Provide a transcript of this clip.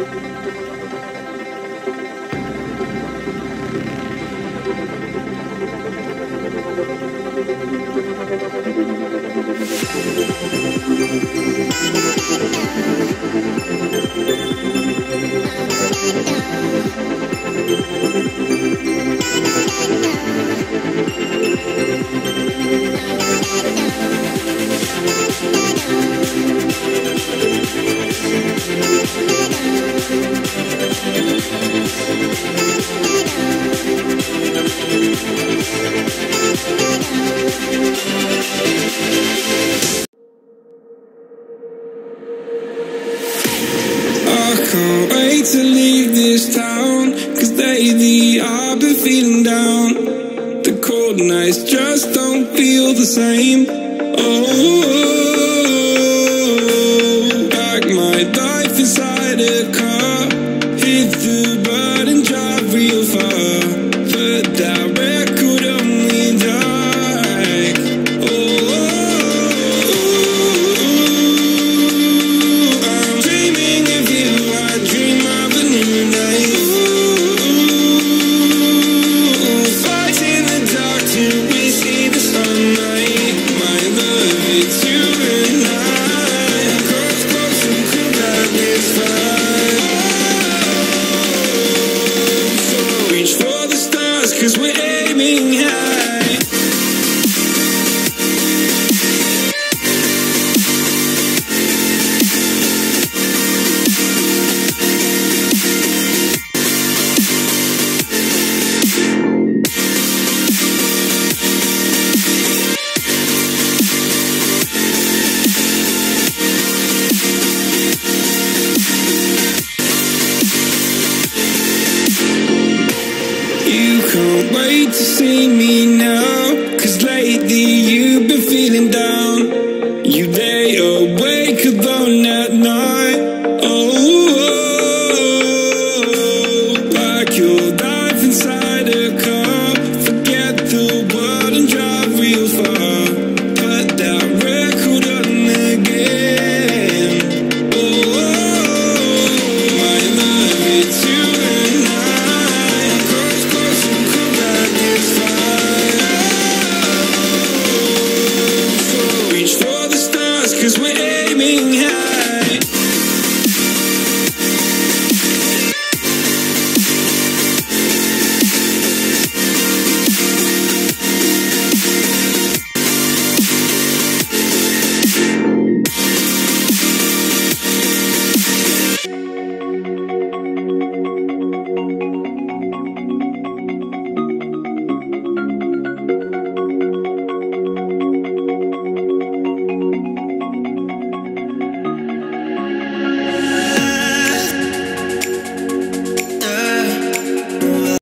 Can't wait to leave this town, 'cause lately I've been feeling down. The cold nights just don't feel the same. Oh, like my life inside a car, hit the button, drive real far, put that record on me like, oh, I'm dreaming of you, I dream of a new night. Fight in the dark till we see the sunlight. My love, it's you and I. Close, close and cool like this fire. So reach for the stars, 'cause we're aiming high. You can't wait to see me now, 'cause lately you've been feeling down. You